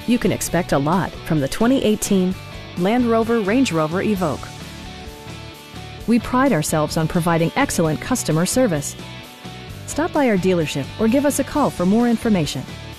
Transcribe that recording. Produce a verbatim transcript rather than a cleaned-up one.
You can expect a lot from the twenty eighteen Land Rover Range Rover Evoque. We pride ourselves on providing excellent customer service. Stop by our dealership or give us a call for more information.